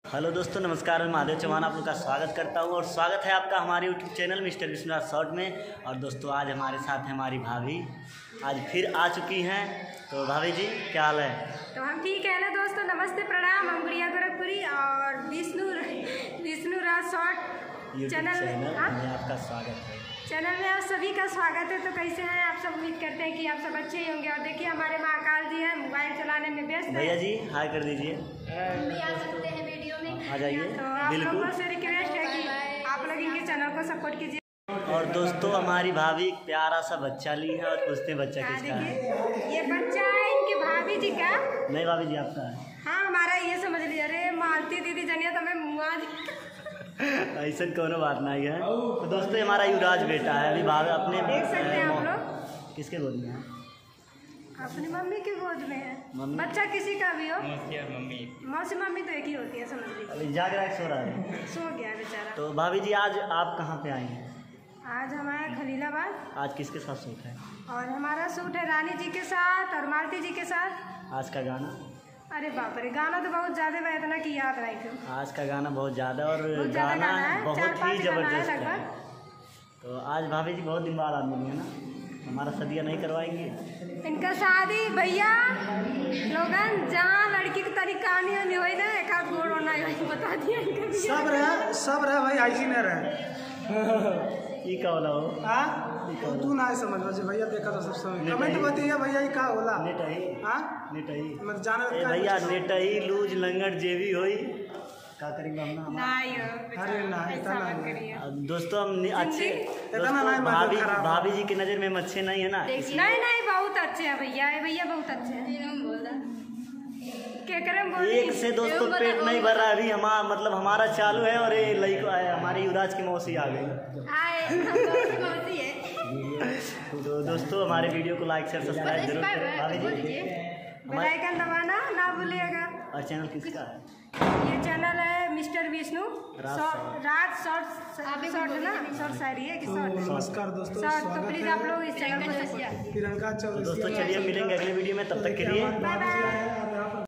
Hello दोस्तों, नमस्कार। मैं महादेव चौहान आप लोग का स्वागत करता हूं और स्वागत है आपका हमारे YouTube channel mister Vishnuraj short में। और दोस्तों आज हमारे साथ है हमारी भाभी, आज फिर आ चुकी हैं। तो भाभी जी क्या हाल है? तो हम ठीक है ना दोस्तों, नमस्ते प्रणाम। हम गुड़िया गोरखपुरी और विष्णुराज शॉर्ट चैनल में आपका स्वागत है। चैनल में आप सभी का स्वागत है। तो कैसे हैं आप सब? उम्मीद करते हैं कि आप सब अच्छे ही होंगे। और देखिए हमारे महाकाल जी हैं, मोबाइल चलाने में व्यस्त हैं। भैया जी हाय कर दीजिए। भी आ सकते हैं वीडियो में, आ जाइए। तो आप लोगों से रिक्वेस्ट है कि आप लोग इनके चैनल को सपोर्ट कीजिए। और दोस्तों हमारी भाभी एक प्यारा सा बच्चा ली है और पूछते हैं बच्चा किसका है। ये बच्चा है इनके भाभी जी का। नहीं भाभी जी आपका है। हाँ हमारा, ये समझ लीजिए। अरे मालती दीदी जनिया तो मैं मुआ ऐसा कोनो बात नहीं है। तो दोस्तों हमारा युवराज बेटा है, अभी भाभी अपने देख सकते हैं आप लोग। किसके गोद में है? अपनी मम्मी के गोद में है। बच्चा किसी का भी हो, मौसी मम्मी तो एक ही होती है, समझ लीजिए। अभी जाग रहा है, सो रहा है? सो गया बेचारा। तो भाभी जी आज आप कहाँ पे आई हैं? आज हम आए खलीलाबाद। आज किसके साथ शूट है? और हमारा शूट है रानी जी के साथ और मालती जी के साथ। आज का गाना? अरे बाप रे, गाना तो बहुत ज़्यादा है, इतना कि याद नहीं था। आज का गाना बहुत ज़्यादा और बहुत ज़्यादा गाना है, बहुत ही 4-5 ज़बरदस्त है। लगभग। तो आज भाभी जी बहुत दिन बाद आप मिली है ना, हमारा सदिया नहीं करवाएंगे? इनका शादी भैया लोगन जहाँ लड़की की तरीक कहानी नहीं हुई ना, एक हाथ गोड़ होना बता दिया इनका। सब रहे भाई, ऐसी न रहे। ये का होला हो? हां तू ना समझ बजे भैया, देखा तो सब समझ। कमेंट बताइए भैया ये का होला। नेट है हां नेट है मत जाने ए भैया, नेट ही लूज लंगड़ जेवी होई का करेंगे हम ना। नहीं हो अरे ना, ऐसा मत करिए दोस्तों। हम अच्छे इतना नहीं, भाभी जी की नज़र में हम अच्छे नहीं है ना। नहीं बहुत अच्छे हैं भैया, ये भैया बहुत अच्छे हैं। क्या करें बोल एक से दोस्तों पेट नहीं भर रहा अभी मतलब हमारा चालू है और ये लड़को हमारी युवराज की मौसी आ गई। तो दोस्तों हमारे वीडियो को लाइक शेयर सब्सक्राइब जरूर करें। भाभी जी बेल आइकन दबाना ना भूलिएगा। और चैनल किसका है? ये चैनल है मिस्टर विष्णु राज शॉर्ट ना, शॉर्ट शायरी है कि शॉर्ट। नमस्कार दोस्तों, तो स्वागत प्लीज है आप लोग इस चैनल को प्रियंका चौधरी। दोस्तों चलिए मिलेंगे अगले वीडियो में, तब तक के लिए बाय बाय।